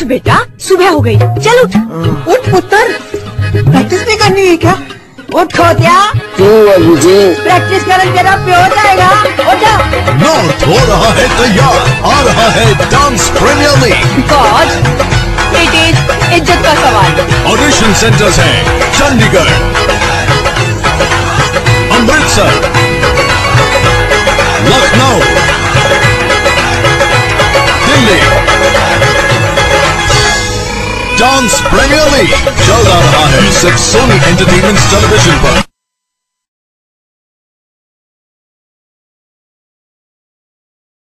उठ बेटा, सुबह हो गई, चल उठ। उठ पुत्र, प्रैक्टिस नहीं करनी है क्या? उठ खोतिया, प्रैक्टिस कर तेरा प्यो जाएगा। उठा। नॉर्थ हो रहा है तैयार, आ रहा है dance premier league. Because it is इज्जत का सवाल। ऑडिशन सेंटर्स हैं Chandigarh, Amritsar, Lucknow, Delhi. Dance premier league चल रहा है सिर्फ सोनी एंटरटेनमेंट टेलीविजन पर।